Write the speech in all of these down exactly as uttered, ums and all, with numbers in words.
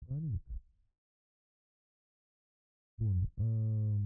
Nimic. Bun. Um...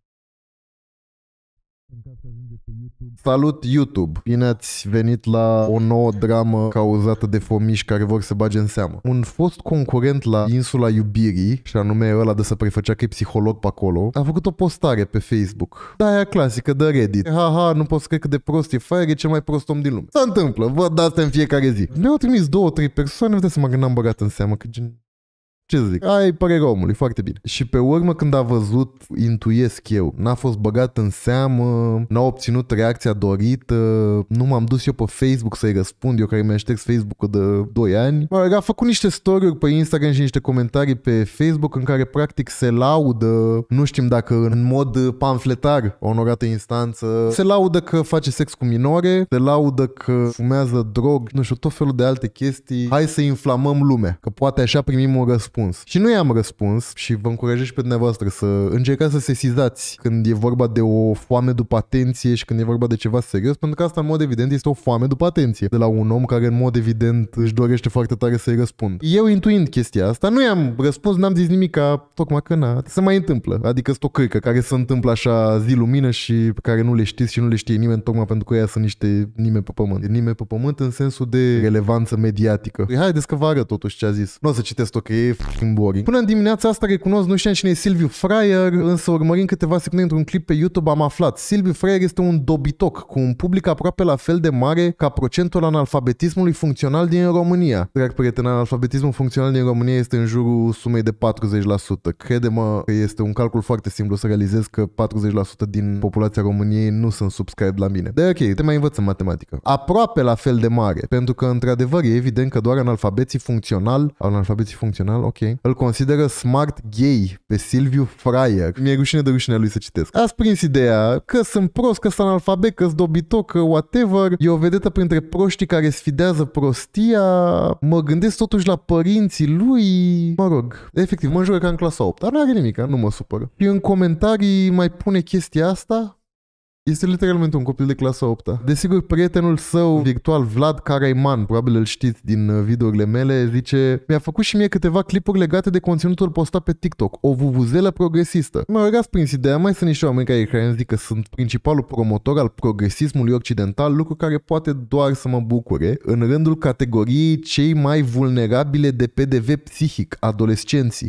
În caz că ajunge pe YouTube. Salut YouTube! Bine ați venit la o nouă dramă cauzată de fomiși care vor să bage în seamă. Un fost concurent la Insula Iubirii, și anume ăla de să prefăcea că e psiholog pe acolo, a făcut o postare pe Facebook. Da, aia clasică de Reddit. Haha, nu pot să cred cât de prost e Fire, e cel mai prost om din lume. Se întâmplă, văd asta în fiecare zi. Mi-au trimis două, trei persoane, vă seama că n-am băgat în seamă, că gen... Ce să zic? Ai părerea omului, foarte bine. Și pe urmă când a văzut, intuiesc eu, n-a fost băgat în seamă, n-a obținut reacția dorită, nu m-am dus eu pe Facebook să-i răspund, eu care mi-am șters Facebook-ul de doi ani. A făcut niște story-uri pe Instagram și niște comentarii pe Facebook în care practic se laudă, nu știm dacă în mod pamfletar, onorată instanță, se laudă că face sex cu minore, se laudă că fumează drog, nu știu, tot felul de alte chestii. Hai să inflamăm lumea, că poate așa primim un răspuns. Și nu i-am răspuns și vă încurajez și pe dumneavoastră să încercați să sesizați când e vorba de o foame după atenție și când e vorba de ceva serios, pentru că asta în mod evident este o foame după atenție de la un om care în mod evident își dorește foarte tare să-i răspund. Eu intuind chestia asta, nu i-am răspuns, n-am zis nimica, tocmai că na, se mai întâmplă. Adică sunt o cârcă care se întâmplă așa zi lumină și pe care nu le știți și nu le știe nimeni, tocmai pentru că ea sunt niște nimeni pe pământ. Nimeni pe pământ în sensul de relevanță mediatică. Haideți că vă arăt totuși ce a zis. Nu o să citesc tot că e boring. Până în dimineața asta recunosc, nu știam cine e Silviu Fraier, însă urmărind câteva secunde într-un clip pe YouTube am aflat. Silviu Fraier este un dobitoc cu un public aproape la fel de mare ca procentul analfabetismului funcțional din România. Drag prieten, analfabetismul funcțional din România este în jurul sumei de patruzeci la sută. Crede-mă că este un calcul foarte simplu să realizez că patruzeci la sută din populația României nu sunt subscribe la mine. De ok, te mai învăț în matematică. Aproape la fel de mare, pentru că într-adevăr e evident că doar analfabeții funcțional, analfabeții funcțional, ok, îl consideră smart gay pe Silviu Fraier. Mi-e rușine de rușinea lui să citesc. Ați prins ideea că sunt prost, că sunt analfabet, că sunt dobitoc, că whatever. E o vedetă printre proștii care sfidează prostia. Mă gândesc totuși la părinții lui. Mă rog, efectiv, mă înjură ca în clasa a opta. N-are nimic, nu mă supără. Și în comentarii mai pune chestia asta. Este literalmente un copil de clasa a opta. Desigur, prietenul său virtual, Vlad Caraiman, probabil îl știți din videourile mele, zice: mi-a făcut și mie câteva clipuri legate de conținutul postat pe TikTok. O vuvuzelă progresistă. Mă răgați prins ideea, mai sunt niște oameni care, care îmi zic că sunt principalul promotor al progresismului occidental, lucru care poate doar să mă bucure, în rândul categoriei cei mai vulnerabile de P D V psihic, adolescenții.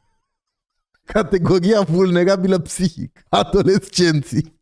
Categoria vulnerabilă psihic, adolescenții.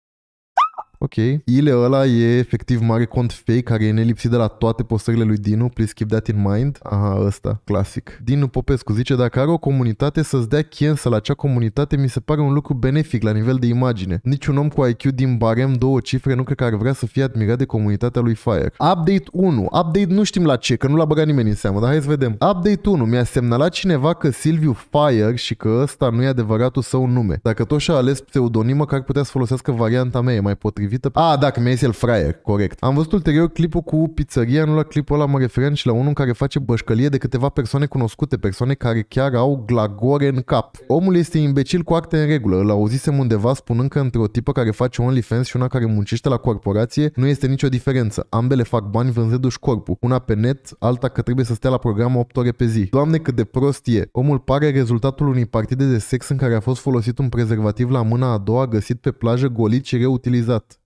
Ok. Ile ăla e efectiv mare cont fake care e nelipsit de la toate postările lui Dinu. Please keep that in mind. Aha, ăsta, clasic. Dinu Popescu zice: dacă are o comunitate să-ți dea cancel la acea comunitate, mi se pare un lucru benefic la nivel de imagine. Niciun om cu I Q din barem două cifre nu cred că ar vrea să fie admirat de comunitatea lui Fire. Update unu. Update nu știm la ce, că nu l-a băgat nimeni în seamă, dar hai să vedem. Update unu. Mi-a semnalat cineva că Silviu Fire și că ăsta nu e adevăratul său nume. Dacă tot și-a ales pseudonimă, că ar putea să folosească varianta mea, e mai potrivit. Ah, da, că mi-a zis el Fraier, corect. Am văzut ulterior clipul cu pizzeria, nu la clipul ăla mă referam și la unul care face bășcălie de câteva persoane cunoscute, persoane care chiar au glagore în cap. Omul este imbecil cu acte în regulă, îl auzisem undeva spunând că între o tipă care face OnlyFans și una care muncește la corporație nu este nicio diferență. Ambele fac bani vânzându-și corpul. Una pe net, alta că trebuie să stea la program opt ore pe zi. Doamne, cât de prost e. Omul pare rezultatul unei partide de sex în care a fost folosit un prezervativ la mâna a doua găsit pe plajă golit și reutilizat.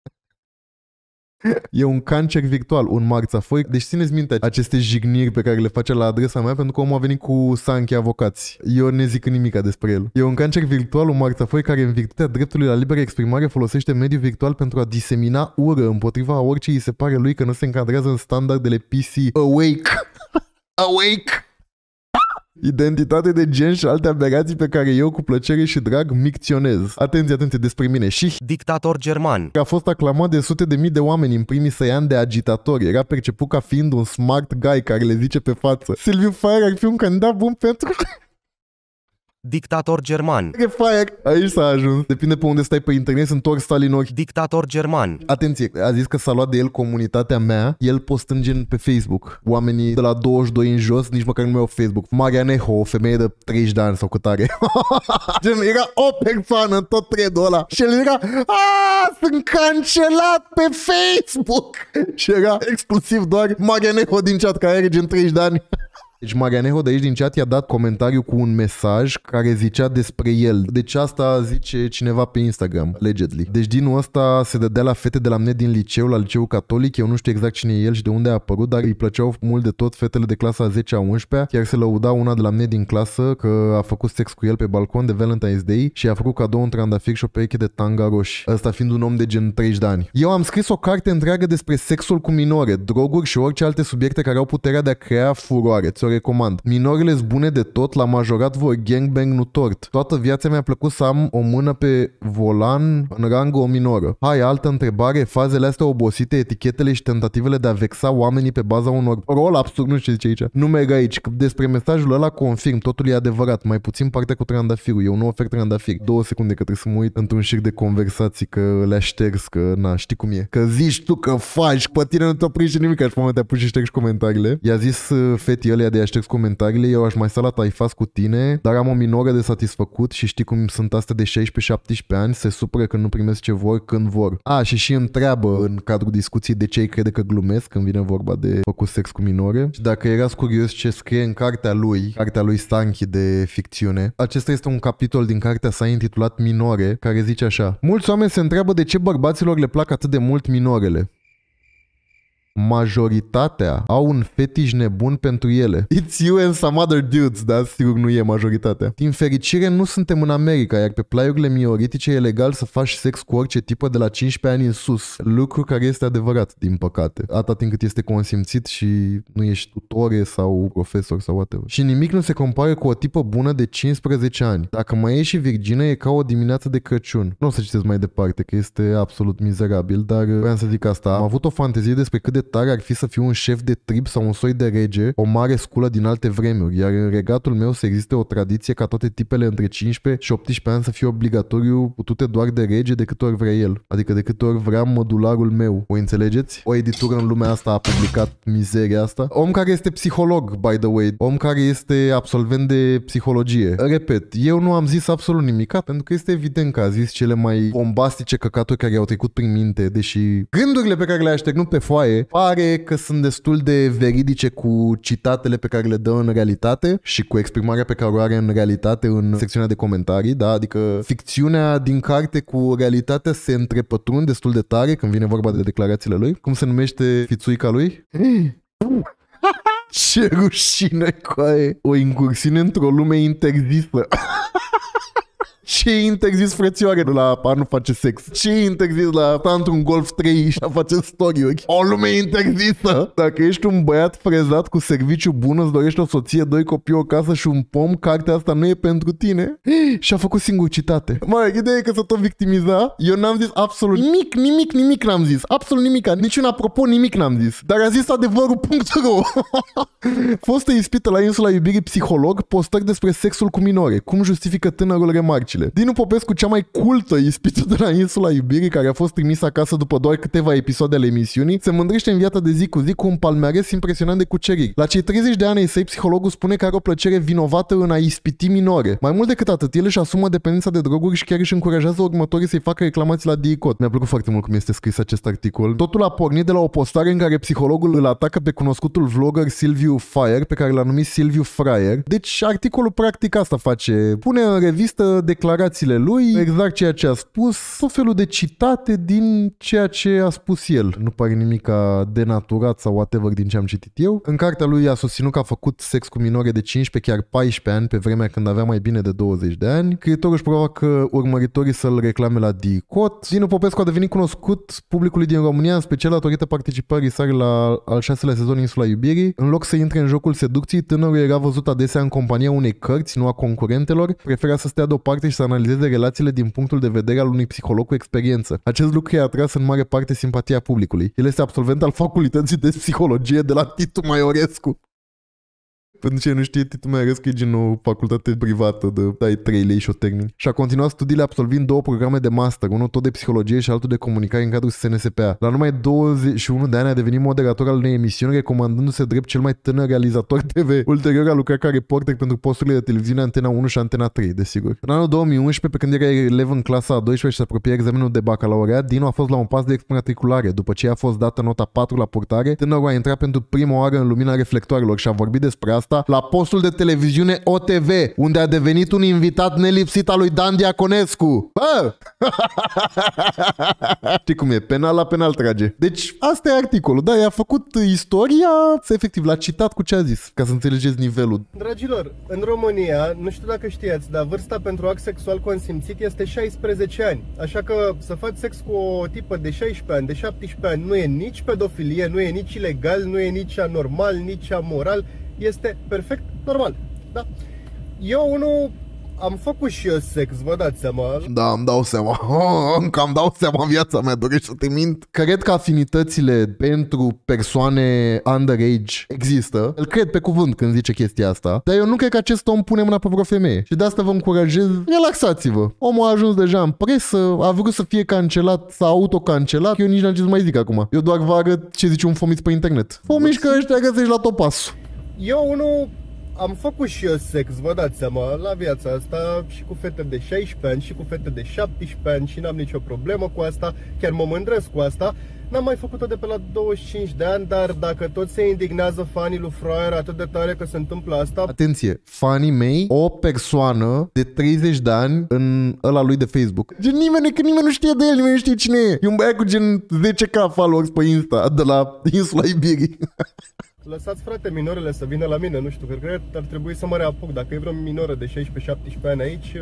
E un cancer virtual, un marțafoi. Deci țineți minte aceste jigniri pe care le face la adresa mea, pentru că omul a venit cu Sanchi avocați. Eu ne zic nimica despre el. E un cancer virtual, un marțafoi care în virtutea dreptului la liberă exprimare folosește mediul virtual pentru a disemina ură împotriva orice îi se pare lui că nu se încadrează în standardele P C. Awake! Awake! Identitate de gen și alte aberații pe care eu cu plăcere și drag micționez. Atenție, atenție despre mine. Și dictator german. A fost aclamat de sute de mii de oameni în primii săi ani de agitator. Era perceput ca fiind un smart guy care le zice pe față: Silviu Fire ar fi un candidat bun pentru... Dictator german. Fire. Aici s-a ajuns. Depinde pe unde stai pe internet, sunt ori Stalin ori. Dictator german. Atenție, a zis că s-a luat de el comunitatea mea, el postând gen pe Facebook. Oamenii de la douăzeci și doi în jos nici măcar nu mai au Facebook. Maria Neho, o femeie de treizeci de ani sau cât are. Gen, era o persoană în tot thread-ul ăla. Și el era: aaa, sunt cancelat pe Facebook. Și era exclusiv doar Maria Neho din chat, care are gen treizeci de ani. Deci Marianeho de aici din chat i-a dat comentariu cu un mesaj care zicea despre el. Deci asta zice cineva pe Instagram, allegedly. Deci dinul ăsta se dădea la fete de la mine din liceu, la liceu catolic. Eu nu știu exact cine e el și de unde a apărut, dar îi plăceau mult de tot fetele de clasa a zecea, a unsprezecea. Chiar se lăuda una de la mine din clasă că a făcut sex cu el pe balcon de Valentine's Day și a făcut cadou un trandafir și o pereche de tanga roșii. Ăsta fiind un om de gen treizeci de ani. Eu am scris o carte întreagă despre sexul cu minore, droguri și orice alte subiecte care au puterea de a crea furoare. Ți-o recomand. Minorele sunt bune de tot, la majorat vor gangbang, nu tort. Toată viața mi-a plăcut să am o mână pe volan în rangă o minoră. Hai, altă întrebare, fazele astea obosite, etichetele și tentativele de a vexa oamenii pe baza unor roll-ups-uri, nu știu ce zice aici. Nu merg aici. Despre mesajul ăla confirm, totul e adevărat, mai puțin partea cu trandafirul. Eu nu ofer trandafir. Două secunde că trebuie să mă uit într-un șir de conversații că le-a șters, că na, știi cum e. Că zici tu că faci, pe tine nu te oprește nimic, aș moment te-a pus și ștergi comentariile. I-a zis uh, fetii ălea de a ștergi comentariile, eu aș mai sta la taifas cu tine, dar am o minoră de satisfăcut și știi cum sunt astea de șaisprezece șaptesprezece ani, se supără când nu primesc ce vor când vor. A, și și întreabă în cadrul discuției de ce îi crede că glumesc când vine vorba de făcut sex cu minore. Și dacă erați curios ce scrie în cartea lui, cartea lui Stanchi de ficțiune, acesta este un capitol din cartea sa intitulat Minore, care zice așa: mulți oameni se întreabă de ce bărbaților le plac atât de mult minorele. Majoritatea au un fetiș nebun pentru ele. It's you and some other dudes, da? Sigur nu e majoritatea. Din fericire nu suntem în America, iar pe plaiurile mioritice e legal să faci sex cu orice tipă de la cincisprezece ani în sus. Lucru care este adevărat, din păcate. Atât timp cât este consimțit și nu ești tutore sau profesor sau whatever. Și nimic nu se compară cu o tipă bună de cincisprezece ani. Dacă mai e și virgină, e ca o dimineață de Crăciun. Nu o să citesc mai departe, că este absolut mizerabil, dar vreau să zic asta. Am avut o fantezie despre cât de tare ar fi să fiu un șef de trib sau un soi de rege, o mare sculă din alte vremuri, iar în regatul meu să existe o tradiție ca toate tipele între cincisprezece și optsprezece ani să fie obligatoriu putute doar de rege de câte ori vrea el. Adică de câte ori vrea modularul meu. O înțelegeți? O editură în lumea asta a publicat mizeria asta. Om care este psiholog, by the way. Om care este absolvent de psihologie. Repet, eu nu am zis absolut nimic, pentru că este evident că a zis cele mai bombastice căcaturi care i-au trecut prin minte, deși gândurile pe care le-a așternut pe foaie pare că sunt destul de veridice cu citatele pe care le dă în realitate și cu exprimarea pe care o are în realitate în secțiunea de comentarii, da? Adică ficțiunea din carte cu realitatea se întrepătrund destul de tare când vine vorba de declarațiile lui. Cum se numește fițuica lui? Ce rușine, coaie! O incursiune într-o lume interzisă. Ce interzis, frățioare, la a nu face sex? Ce interzis la sta într-un Golf trei și a face story-uri? O lume interzisă! Dacă ești un băiat frezat cu serviciu bun, îți dorești o soție, doi copii, o casă și un pom, cartea asta nu e pentru tine? Și a făcut singur citate. Mă, ideea e că să tot victimiza. Eu n-am zis absolut nimic, nimic, nimic n-am zis. Absolut nimic. Niciun apropo, nimic n-am zis. Dar a zis adevărul punct ro. Fostă ispită la insula iubirii psiholog, postări despre sexul cu minore. Cum justifică tânărul remarcile? Dinu Popescu, cea mai cultă ispită de la insula iubirii, care a fost trimisă acasă după doar câteva episoade ale emisiunii, se mândrește în viața de zi cu zi cu un palmares impresionant de cuceriri. La cei treizeci de ani ai săi, psihologul spune că are o plăcere vinovată în a ispiti minore. Mai mult decât atât, el își asumă dependența de droguri și chiar își încurajează următorii să-i facă reclamații la DICOT. Mi-a plăcut foarte mult cum este scris acest articol. Totul a pornit de la o postare în care psihologul îl atacă pe cunoscutul vlogger Silviu Fire, pe care l-a numit Silviu Fraier. Deci articolul practic asta face. Pune în revistă declarațiile lui, exact ceea ce a spus, tot felul de citate din ceea ce a spus el. Nu pare nimic denaturat sau whatever din ce am citit eu. În cartea lui a susținut că a făcut sex cu minore de cincisprezece, chiar paisprezece ani, pe vremea când avea mai bine de douăzeci de ani. Scriitorul își provoacă urmăritorii să-l reclame la DICOT. Dinu Popescu a devenit cunoscut publicului din România, în special datorită participării sale la al șaselea sezon Insula Iubirii. În loc să intre în jocul seducției, tânărul era văzut adesea în compania unei cărți, nu a concurentelor. Prefera să stea deoparte și să analizeze relațiile din punctul de vedere al unui psiholog cu experiență. Acest lucru i-a atras în mare parte simpatia publicului. El este absolvent al facultății de psihologie de la Titu Maiorescu. Pentru cine nu știe, Titu Maiorescu e gen o facultate privată de dai trei lei și o termini. Și a continuat studiile absolvind două programe de master, unul tot de psihologie și altul de comunicare în cadrul S N S P A. La numai douăzeci și unu de ani a devenit moderator al unei emisiuni, recomandându-se drept cel mai tânăr realizator T V. Ulterior a lucrat ca reporter pentru posturile de televiziune Antena unu și Antena trei, desigur. În anul două mii unsprezece, pe când era elev în clasa a douăsprezecea și se apropia examenul de bacalaureat, Dinu a fost la un pas de exmatriculare. După ce a fost dată nota patru la purtare, tânărul a intrat pentru prima oară în lumina reflectoarelor și a vorbit despre asta ăsta la postul de televiziune O T V, unde a devenit un invitat nelipsit al lui Dan Diaconescu. Bă! Știi cum e? Penal la penal trage. Deci asta e articolul. Da, i-a făcut istoria, efectiv l-a citat cu ce a zis, ca să înțelegeți nivelul. Dragilor, în România, nu știu dacă știați, dar vârsta pentru act sexual consimțit este șaisprezece ani. Așa că să faci sex cu o tipă de șaisprezece ani, de șaptesprezece ani, nu e nici pedofilie, nu e nici ilegal, nu e nici anormal, nici amoral, este perfect normal. Da? Eu unul am făcut și eu sex, vă dați seama. Da, îmi dau seama. Încă îmi dau seama, viața mea, dorești să te mint. Cred că afinitățile pentru persoane underage există. Îl cred pe cuvânt când zice chestia asta. Dar eu nu cred că acest om pune mâna pe vreo femeie. Și de asta vă încurajez, relaxați-vă. Omul a ajuns deja în presă, a vrut să fie cancelat, s-a autocancelat. Eu nici n-am ce să mai zic acum. Eu doar vă arăt ce zice un fomiț pe internet. Fomici că ăștia găsești la topasul. Eu unul am făcut și eu sex, vă dați seama, la viața asta și cu fete de șaisprezece ani și cu fete de șaptesprezece ani și n-am nicio problemă cu asta, chiar mă mândresc cu asta. N-am mai făcut-o de pe la douăzeci și cinci de ani, dar dacă tot se indignează fanii lui Fraier atât de tare că se întâmplă asta... Atenție, fanii mei, o persoană de treizeci de ani în ăla lui de Facebook. Gen nimeni, că nimeni nu știe de el, nimeni nu știe cine e. E un băiat cu gen zece K followers pe Insta, de la insula Ibirii. Lăsați, frate, minorele să vină la mine, nu știu, cred că ar trebui să mă reapuc. Dacă e vreo minoră de șaisprezece șaptesprezece ani aici,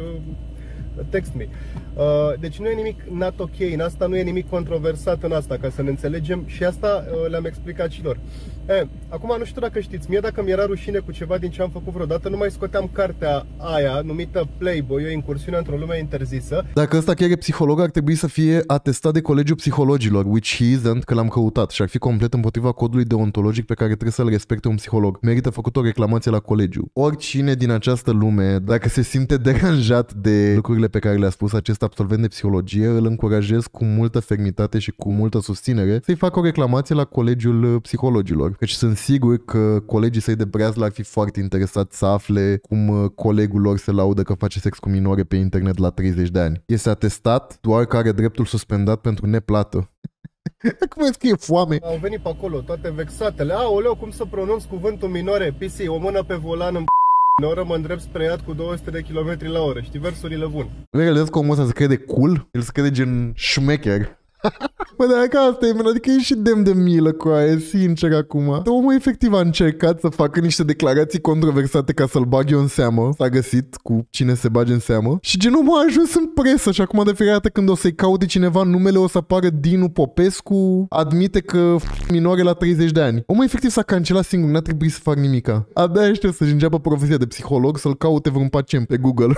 text me. Deci nu e nimic not ok, în asta nu e nimic controversat în asta, ca să ne înțelegem, și asta le-am explicat și lor. E, acum nu știu dacă știți, mie dacă mi-era rușine cu ceva din ce am făcut vreodată, nu mai scoteam cartea aia numită Playboy, o incursiune într-o lume interzisă. Dacă ăsta chiar e psiholog, ar trebui să fie atestat de Colegiul Psihologilor, which he isn't, că l-am căutat, și ar fi complet împotriva codului deontologic pe care trebuie să-l respecte un psiholog. Merită făcut o reclamație la colegiu. Oricine din această lume, dacă se simte deranjat de lucrurile pe care le-a spus acest absolvent de psihologie, îl încurajez cu multă fermitate și cu multă susținere să-i facă o reclamație la Colegiul Psihologilor. Căci sunt sigur că colegii săi de breazlă ar fi foarte interesați să afle cum colegul lor se laudă că face sex cu minore pe internet la treizeci de ani. Este atestat, doar că are dreptul suspendat pentru neplată. Cum e că e foame? Au venit pe acolo toate vexatele. Aoleu, cum să pronunț cuvântul minore? P C, o mână pe volan în în oră mă îndrept spre iad cu două sute de kilometri la oră. Știi versurile bun. Realizez că omul ăsta se crede cool? El se crede gen șmecher. Bă, dar că asta e, adică e și demn de milă cu aia, sincer acum. Omul efectiv a încercat să facă niște declarații controversate ca să-l bag eu în seamă. S-a găsit cu cine se bage în seamă. Și gen omul a ajuns în presă și acum de fiecare dată când o să-i caute cineva numele o să apară Dinu Popescu, admite că minore la treizeci de ani. Omul efectiv s-a cancelat singur, n-a trebuit să fac nimica. Abia aștept să-și înceapă profesia de psiholog, să-l caute vreun pacient pe Google.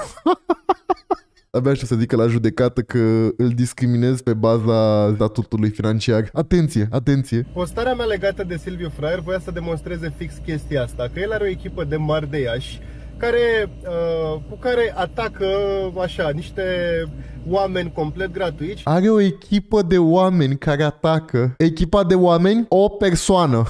Abia aștept să zică la judecată că îl discriminez pe baza statutului financiar. Atenție, atenție. Postarea mea legată de Silviu Fraier voia să demonstreze fix chestia asta, că el are o echipă de mari de Iași care, uh, cu care atacă așa niște oameni complet gratuiți. Are o echipă de oameni care atacă. Echipa de oameni? O persoană.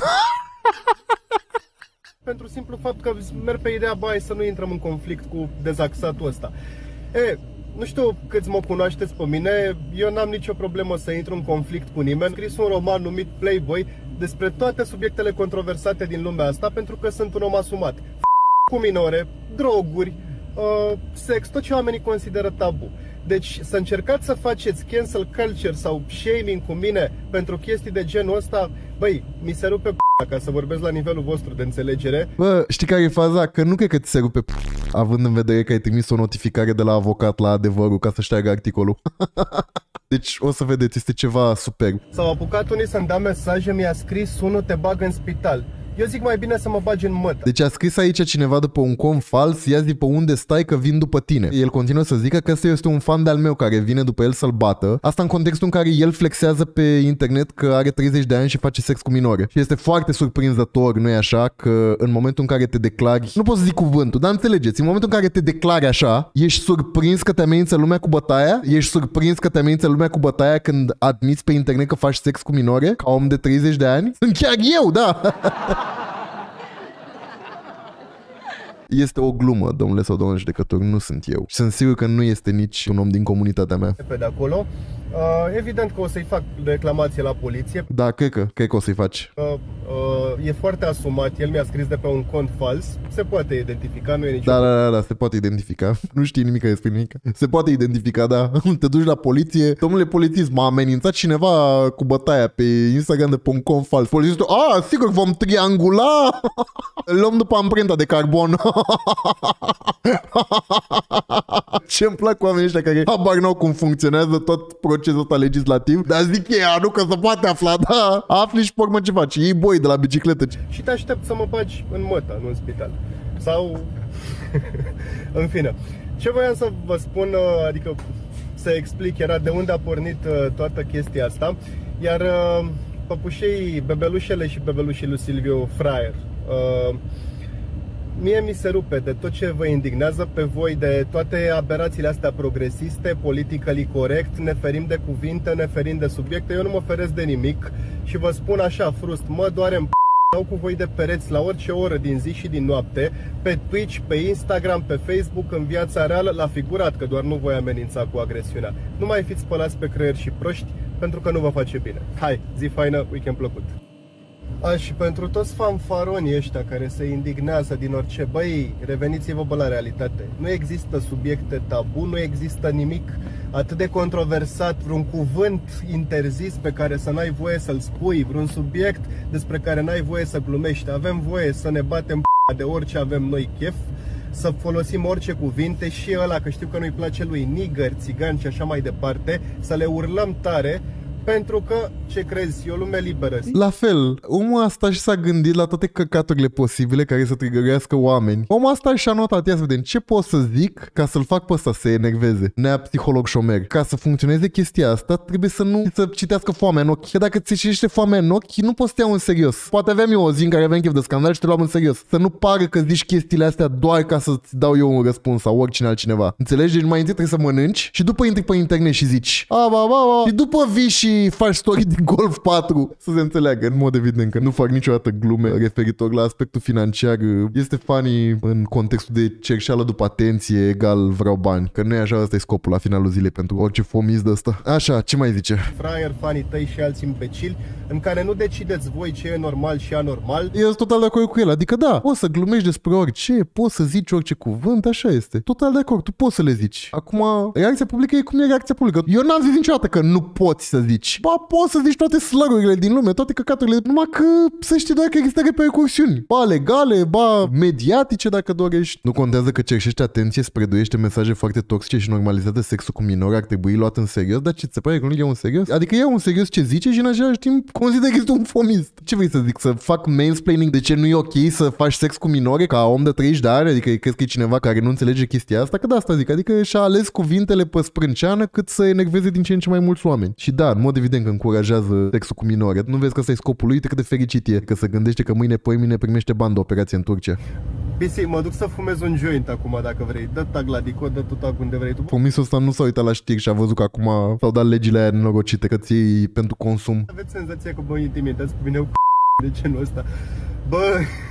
Pentru simplu fapt că merg pe ideea, băi, să nu intrăm în conflict cu dezaxatul ăsta. E, nu știu câți mă cunoașteți pe mine, eu n-am nicio problemă să intru în conflict cu nimeni. Am scris un roman numit Playboy despre toate subiectele controversate din lumea asta pentru că sunt un om asumat. Cu minore, droguri, uh, sex, tot ce oamenii consideră tabu. Deci să încercați să faceți cancel culture sau shaming cu mine pentru chestii de genul ăsta, băi, mi se rupe p***a, ca să vorbesc la nivelul vostru de înțelegere. Bă, știi care e faza? Că nu cred că ți se rupe p***a, având în vedere că ai trimis o notificare de la avocat la Adevărul ca să șteargă articolul. Deci o să vedeți, este ceva superb. S-au apucat unii să-mi dea mesaje, mi-a scris unul te bag în spital. Eu zic mai bine să mă bagi în mătă. Deci a scris aici cineva după un cont fals, ia zi pe unde stai că vin după tine. El continuă să zică că ăsta este un fan de-al meu care vine după el să-l bată. Asta în contextul în care el flexează pe internet că are treizeci de ani și face sex cu minore. Și este foarte surprinzător, nu-i așa, că în momentul în care te declari, nu pot să zic cuvântul, dar înțelegeți, în momentul în care te declari așa, ești surprins că te amenință lumea cu bătaia? Ești surprins că te amenință lumea cu bătaia când admiți pe internet că faci sex cu minore? Ca om de treizeci de ani? Sunt chiar eu, da! Este o glumă, domnule sau domnule judecător, nu sunt eu. Și sunt sigur că nu este nici un om din comunitatea mea. Pe de acolo. Uh, evident că o să-i fac reclamație la poliție. Da, cred că, cred că o să-i faci. Uh, uh, e foarte asumat, el mi-a scris de pe un cont fals, se poate identifica, nu e nicio... Da, da, da, da, se poate identifica. Nu știi nimic despre nimic. Se poate identifica, da. Te duci la poliție. Domnule polițist, m-a amenințat cineva cu bătaia pe Instagram de pe un cont fals. Polițistul, a, sigur, vom triangula. Îl luăm după amprenta de carbon. Ce-mi plac oamenii ăștia care habar n-au cum funcționează tot procesul ăsta legislativ. Dar zic ei, nu că se poate afla, da. Afli și pe urmă ce faci. Iei boi de la bicicletă. Și te aștept să mă bagi în măta, nu în spital. Sau... în fine. Ce voiam să vă spun, adică să explic, era de unde a pornit toată chestia asta. Iar păpușei, bebelușele și bebelușii lui Silviu Fraier, mie mi se rupe de tot ce vă indignează pe voi, de toate aberațiile astea progresiste, politically corect, ne ferim de cuvinte, ne ferim de subiecte. Eu nu mă feresc de nimic și vă spun așa frust, mă doare în p***, dau cu voi de pereți la orice oră din zi și din noapte, pe Twitch, pe Instagram, pe Facebook, în viața reală, la figurat, că doar nu voi amenința cu agresiunea. Nu mai fiți spălați pe creier și proști, pentru că nu vă face bine. Hai, zi faină, weekend plăcut! A, și pentru toți fanfaronii ăștia care se indignează din orice, băi, reveniți-vă bă la realitate. Nu există subiecte tabu, nu există nimic atât de controversat, vreun cuvânt interzis pe care să n-ai voie să-l spui, vreun subiect despre care n-ai voie să glumești. Avem voie să ne batem p***a de orice avem noi chef, să folosim orice cuvinte, și ăla, că știu că nu-i place lui, nigăr, țigan și așa mai departe, să le urlăm tare. Pentru că, ce crezi, e o lume liberă. La fel, omul asta și s-a gândit la toate căcaturile posibile care să trigărească oameni. Omul asta și-a notat, ia să vedem ce pot să zic ca să-l fac pe ăsta să se enerveze. Nea psiholog șomer. Ca să funcționeze chestia asta, trebuie să nu să citească foamea în ochi. Că dacă ți citește foamea în ochi, nu poți să te iau în serios. Poate aveam eu o zi în care aveam chef de scandal și te luam în serios. Să nu pară că zici chestiile astea doar ca să-ți dau eu un răspuns sau oricine altcineva. Înțelegi? Deci mai întâi trebuie să mănânci și după intri pe internet și zici a, ba, ba, ba. Și după vii și faci story din Golf patru, să se înțeleagă, în mod evident că nu fac niciodată glume referitor la aspectul financiar. Este funny în contextul de cerșeală după atenție egal vreau bani, că nu e așa, ăsta e scopul la finalul zilei pentru orice fomist de ăsta. Așa, ce mai zice? Fraier, fanii tăi și alți imbecili în care nu decideți voi ce e normal și anormal. Eu sunt total de acord cu el, adică da, poți să glumești despre orice, poți să zici orice cuvânt, așa este. Total de acord, tu poți să le zici. Acum, reacția publică e cum e reacția publică. Eu n-am zis niciodată că nu poți să zici. Ba, poți să zici toate slărurile din lume, toate căcaturile, numai că să știi doar că există repercursiuni. Ba legale, ba mediatice dacă dorești. Nu contează că cerșești atenție, spreduiește mesaje foarte toxice și normalizează sexul cu minori, ar trebui luat în serios, dar ce ți se pare că nu iau în serios? Adică iau în serios ce zice și în același timp consider că ești un fomist. Ce vrei să zic? Să fac mansplaining de ce nu e ok să faci sex cu minore ca om de treizeci de ani? Adică crezi că e cineva care nu înțelege chestia asta? Că da, asta zic. Adică și-a ales cuvintele pe sprânceană cât să enerveze din ce în ce mai mulți oameni. Și da, în mod evident că încurajează sexul cu minore. Nu vezi că ăsta e scopul lui? Uite cât de fericit e, că se gândește că mâine, poi mine primește bani de operație în Turcia. Bisi, mă duc să fumez un joint acum dacă vrei. Dă tag la Dico, dă tu tag unde vrei tu. Promisul ăsta nu s-a uitat la știri și a văzut că acum s-au dat legile aia nenorocite că ții pentru consum. Aveți senzația că mă intimidați pe mine cu de genul ăsta. Bă...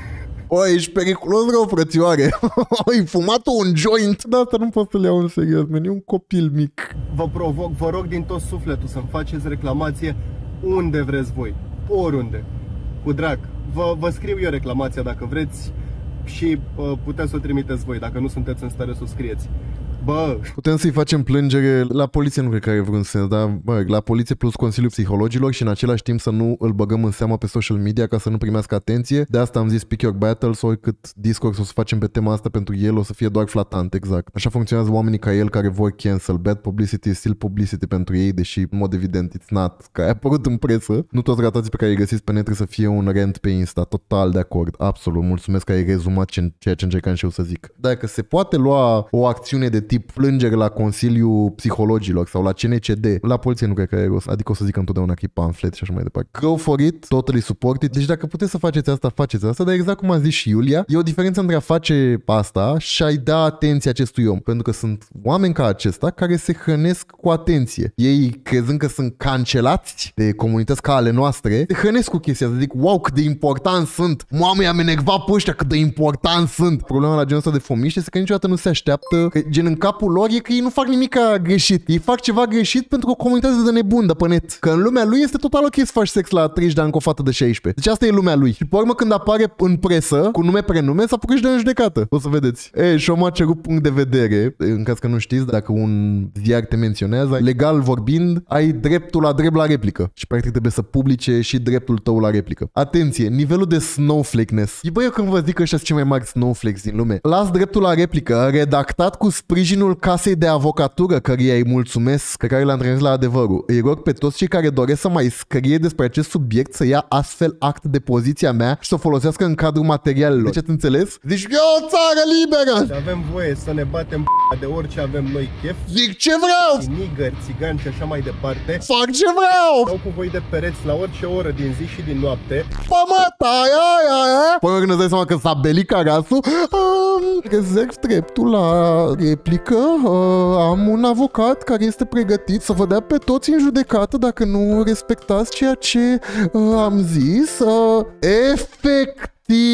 O, ești periculos rău, frățioare. Ai fumat un joint. Da, asta nu pot să le iau în serios, man. E un copil mic. Vă provoc, vă rog din tot sufletul să-mi faceți reclamație unde vreți voi. Oriunde. Cu drag. Vă, vă scriu eu reclamația dacă vreți și uh, puteți să o trimiteți voi. Dacă nu sunteți în stare să o scrieți. Bă... Putem să-i facem plângere la poliție, nu cred că are vreun sens, dar bă, la poliție plus Consiliul Psihologilor și în același timp să nu îl băgăm în seamă pe social media ca să nu primească atenție. De asta am zis pick your battles, oricât discours o să facem pe tema asta pentru el o să fie doar flatant, exact. Așa funcționează oamenii ca el care vor cancel. Bad publicity is still publicity pentru ei, deși în mod evident it's not, că a apărut în presă. Nu toți ratații pe care îi găsiți pe net trebuie să fie un rant pe Insta, total de acord, absolut. Mulțumesc că ai rezumat ceea ce încercam și eu să zic. Dacă se poate lua o acțiune de tip plângere la Consiliul Psihologilor sau la C N C D, la poliție nu cred că e rost. Adică o să zic întotdeauna că e pamflet și așa mai departe. Go for it, totally support it. Deci dacă puteți să faceți asta, faceți asta, dar exact cum a zis și Iulia, e o diferență între a face asta și a-i da atenție acestui om. Pentru că sunt oameni ca acesta care se hrănesc cu atenție. Ei, crezând că sunt cancelați de comunități ca ale noastre, se hrănesc cu chestia asta. Zic, wow, cât de important sunt. Mamă, i-am enervat pe ăștia, cât de important sunt. Problema la genul ăsta de fomiște este că niciodată nu se așteaptă că, gen în capul lor e că ei nu fac nimic greșit. Ei fac ceva greșit pentru o comunitate de nebuni pe net. Că în lumea lui este total ok să faci sex la treizeci de ani cu o fată de șaisprezece. Deci asta e lumea lui. Și pe urmă când apare în presă, cu nume prenume, s-a apucat și de în judecată. O să vedeți. E, și omul a cerut punct de vedere. În caz că nu știți, dacă un ziar te menționează, legal vorbind, ai dreptul la drept la replică. Și practic trebuie să publice și dreptul tău la replică. Atenție, nivelul de snowflake-ness. E băi, eu când vă zic că ăștia sunt cei mai mari snowflakes din lume. Las dreptul la replică, redactat cu sprijinul casei de avocatură căreia îi mulțumesc, că care l-am trimis la adevărul. Îi rog pe toți cei care doresc să mai scrie despre acest subiect să ia astfel act de poziția mea și să o folosească în cadrul materialelor. Deci ați înțeles? Zici, e o țară liberă! Avem voie să ne batem de orice avem noi chef. Zic ce vreau! Nigări, țigani și așa mai departe. Fac ce vreau! Stau cu voi de pereți la orice oră din zi și din noapte. Pămăta, aia, aia, aia. Până când îți dai seama că s-a belit carasul, um, rezerv dreptul la replică. Uh, am un avocat care este pregătit să vă dea pe toți în judecată dacă nu respectați ceea ce uh, am zis. Uh, efect.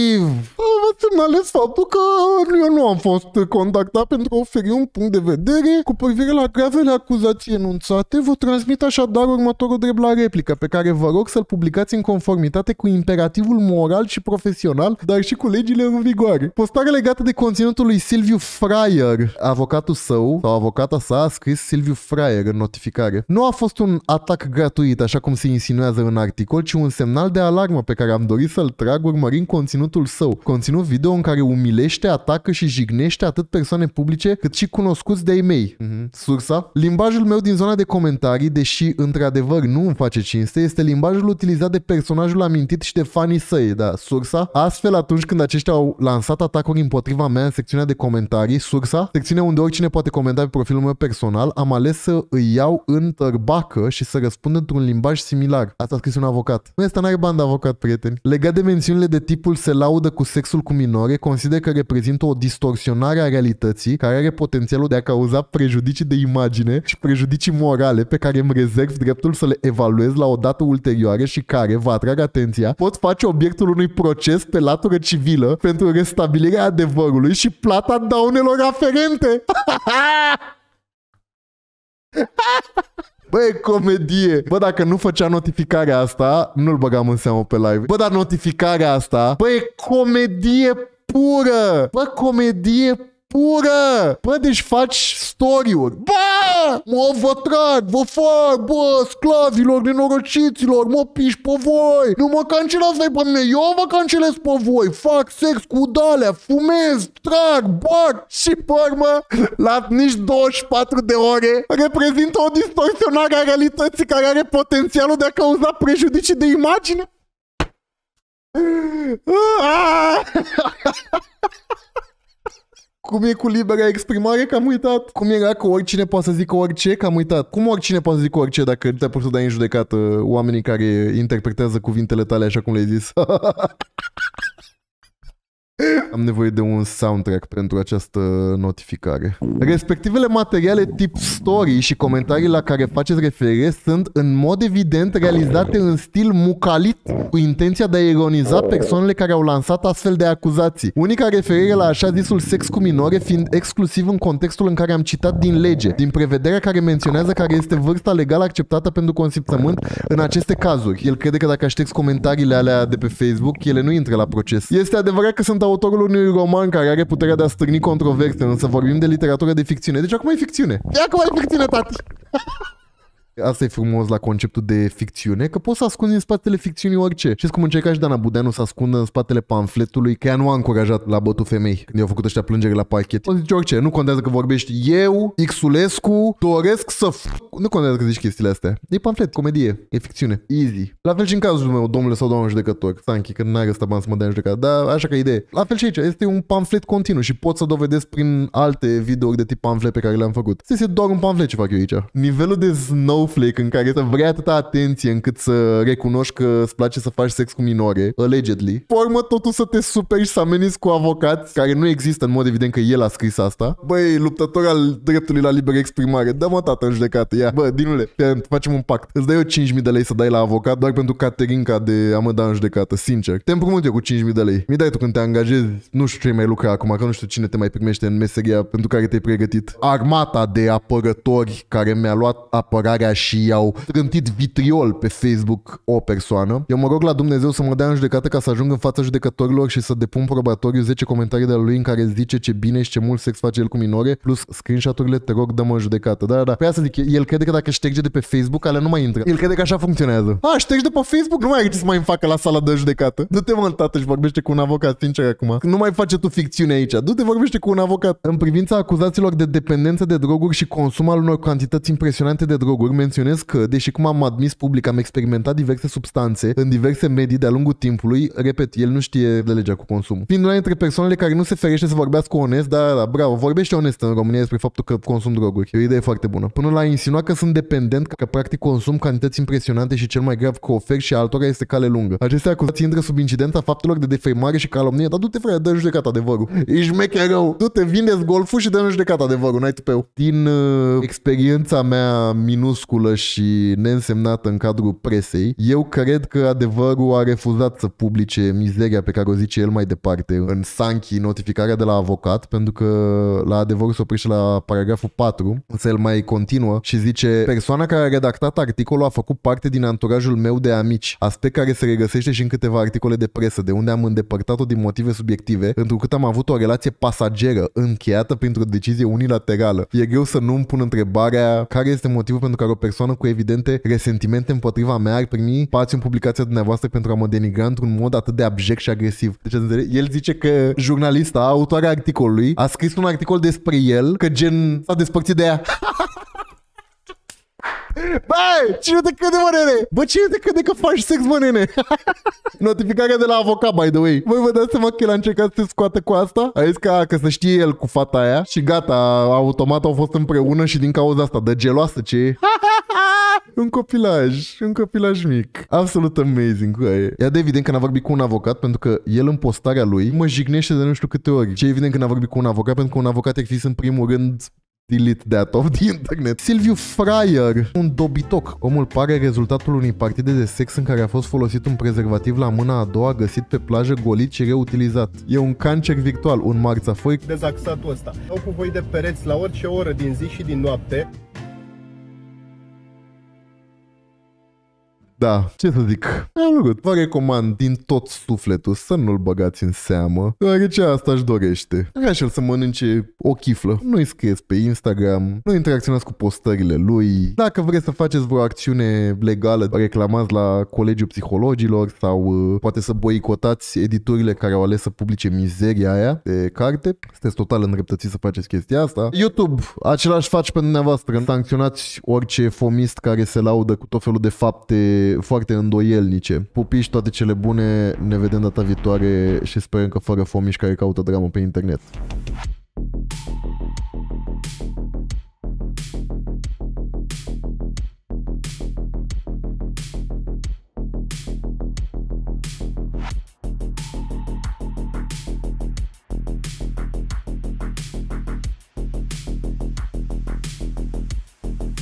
Vă semnalez faptul că eu nu am fost contactat pentru a oferi un punct de vedere cu privire la gravele acuzații enunțate. Vă transmit așadar următorul drept la replică, pe care vă rog să-l publicați în conformitate cu imperativul moral și profesional, dar și cu legile în vigoare. Postarea legată de conținutul lui Silviu Fraier, avocatul său sau avocata sa a scris Silviu Fraier în notificare. Nu a fost un atac gratuit, așa cum se insinuează în articol, ci un semnal de alarmă pe care am dorit să-l trag urmărind conținutul său. Conținut video în care umilește, atacă și jignește atât persoane publice cât și cunoscuți de-ai mei. Mm-hmm. Sursa? Limbajul meu din zona de comentarii, deși într-adevăr nu îmi face cinste, este limbajul utilizat de personajul amintit și de fanii săi. Da, sursa? Astfel, atunci când aceștia au lansat atacuri împotriva mea în secțiunea de comentarii, sursa? Secțiunea unde oricine poate comenta pe profilul meu personal, am ales să îi iau în tărbacă și să răspund într-un limbaj similar. Asta a scris un avocat. Nu este n-are bani de avocat, prieteni. Legat de mențiunile de tipul se laudă cu sexul cu minore, consider că reprezintă o distorsionare a realității care are potențialul de a cauza prejudicii de imagine și prejudicii morale pe care îmi rezerv dreptul să le evaluez la o dată ulterioară și care, vă atrag atenția, pot face obiectul unui proces pe latură civilă pentru restabilirea adevărului și plata daunelor aferente. Băi, comedie! Bă, dacă nu făcea notificarea asta, nu-l băgam în seamă pe live. Bă, dar notificarea asta, băi, comedie pură! Bă, comedie pură! Bă, deci faci story-uri. Bă! Mă, vă trag, vă fac, bă, sclavilor, nenorociților, mă piși pe voi! Nu mă cancelați voi pe mine, eu vă cancelez pe voi! Fac sex cu dalea, fumez, trag, bag și pe urmă, la nici douăzeci și patru de ore, reprezintă o distorsionare a realității care are potențialul de a cauza prejudicii de imagine? Cum e cu libera exprimare, că am uitat. Cum era că oricine poate să zică orice, că am uitat. Cum oricine poate să zică orice dacă te-a pus să dai în judecată oamenii care interpretează cuvintele tale așa cum le-ai zis? Am nevoie de un soundtrack pentru această notificare. Respectivele materiale tip story și comentarii la care faceți referire sunt în mod evident realizate în stil mucalit, cu intenția de a ironiza persoanele care au lansat astfel de acuzații. Unica referire la așa zisul sex cu minore fiind exclusiv în contextul în care am citat din lege, din prevederea care menționează care este vârsta legală acceptată pentru consimțământ în aceste cazuri. El crede că dacă aștepți comentariile alea de pe Facebook, ele nu intră la proces. Este adevărat că sunt autorul unui roman care are puterea de a stârni controverse, însă vorbim de literatură de ficțiune. Deci acum e ficțiune. E acum e ficțiune, tati! Asta e frumos la conceptul de ficțiune, că poți să ascunzi în spatele ficțiunii orice. Știți cum încerca și Dana Budeanu să ascundă în spatele pamfletului că ea nu a încurajat la bătut femei când i-au făcut ăștia plângere la parchet. Poți zice orice, nu contează că vorbești eu, Xulescu, doresc să f... Nu contează că zici chestiile astea. E pamflet, comedie, e ficțiune, easy. La fel și în cazul meu, domnule sau doamnă judecător, Sanchi, că n-ai ăsta bani să mă dea în judecată, dar așa că idee. La fel și aici, este un pamflet continuu și pot să dovedesc prin alte videouri de tip pamflet pe care le-am făcut. Este doar un pamflet ce fac eu aici. Nivelul de snow snowflake în care să vrea atâta atenție încât să recunoști că îți place să faci sex cu minore, allegedly, formă totul să te superi și să ameniți cu avocați, care nu există în mod evident că el a scris asta. Băi, luptător al dreptului la liberă exprimare, dă-mă tată în judecată, ia. Bă, dinule, facem un pact. Îți dai eu cinci mii de lei să dai la avocat doar pentru Caterinca de a mă da în judecată, sincer. Te împrumut eu cu cinci mii de lei. Mi dai tu când te angajezi, nu știu ce mai lucra acum, că nu știu cine te mai primește în meseria pentru care te-ai pregătit. Armata de apărători care mi-a luat apărarea și i-au trântit vitriol pe Facebook o persoană. Eu mă rog la Dumnezeu să mă dea în judecată ca să ajung în fața judecătorilor și să depun probatoriu zece comentarii de la lui în care zice ce bine și ce mult sex face el cu minore, plus screenshot-urile, te rog, dă-mă în judecată. Da, da, da. Păi asta zic, el crede că dacă șterge de pe Facebook, alea nu mai intră. El crede că așa funcționează. A, ștergi de pe Facebook, nu mai ai ce să mai îmi facă la sala de judecată. Du-te mă, tată, și vorbește cu un avocat, sincer acum. Nu mai face tu ficțiune aici. Du-te, vorbește cu un avocat. În privința acuzațiilor de dependență de droguri și consum al unor cantități impresionante de droguri, menționez că, deși cum am admis public, am experimentat diverse substanțe în diverse medii de-a lungul timpului, repet, el nu știe de legea cu consumul. Fiind una dintre persoanele care nu se ferește să vorbească onest, dar da, bravo, vorbește onest în România despre faptul că consum droguri. E o idee foarte bună. Până la insinua că sunt dependent, că practic consum cantități impresionante și cel mai grav că ofer și altora este cale lungă. Aceste acuzații intră sub incidența faptelor de defăimare și calomnie, dar du-te frate, dă în judecată adevărul. Ești mecher rău. Du-te, vindeți golful și dă în judecată adevărul, n-ai tupeu. Din uh, experiența mea minusculă și neînsemnată în cadrul presei, eu cred că adevărul a refuzat să publice mizeria pe care o zice el mai departe în Sanchi, notificarea de la avocat, pentru că la adevărul se oprește la paragraful patru, însă el mai continuă și zice: persoana care a redactat articolul a făcut parte din anturajul meu de amici, aspect care se regăsește și în câteva articole de presă, de unde am îndepărtat-o din motive subiective, întrucât am avut o relație pasageră, încheiată printr-o decizie unilaterală. E greu să nu îmi pun întrebarea care este motivul pentru care o persoană cu evidente resentimente împotriva mea ar primi spațiu în publicația dumneavoastră pentru a mă denigra într-un mod atât de abject și agresiv. Deci, el zice că jurnalista, autoarea articolului, a scris un articol despre el, că gen s-a despărțit de ea. Băi, cine te crede, mă, nene? Bă, cine te crede că faci sex, mă, nene? Notificarea de la avocat, by the way. Voi vă dați seama că el a încercat să se scoată cu asta? A zis că, că să știe el cu fata aia și gata, automat au fost împreună și din cauza asta, de geloasă ce un copilaj, un copilaj mic. Absolut amazing. E de evident că n-a vorbit cu un avocat, pentru că el în postarea lui mă jignește de nu știu câte ori. Ce e evident că n-a vorbit cu un avocat, pentru că un avocat ar fi în primul rând delete that off the internet. Silviu Fraier, un dobitoc. Omul pare rezultatul unei partide de sex în care a fost folosit un prezervativ la mâna a doua, găsit pe plajă, golit și reutilizat. E un cancer virtual, un marțafoi. Dezaxatul ăsta. Au cu voi de pereți la orice oră din zi și din noapte. Da, ce să zic? Am lucrat. Vă recomand din tot sufletul să nu-l băgați în seamă, deoarece asta își dorește. Vrea și el să mănânce o chiflă. Nu-i scrieți pe Instagram, nu interacționați cu postările lui. Dacă vreți să faceți vreo acțiune legală, reclamați la Colegiul Psihologilor sau uh, poate să boicotați editurile care au ales să publice mizeria aia de carte. Sunteți total îndreptățiți să faceți chestia asta. YouTube, același faci pe dumneavoastră. Sancționați orice fomist care se laudă cu tot felul de fapte foarte îndoielnice. Pupiși, toate cele bune, ne vedem data viitoare și sperăm că fără fomiși care caută dramă pe internet.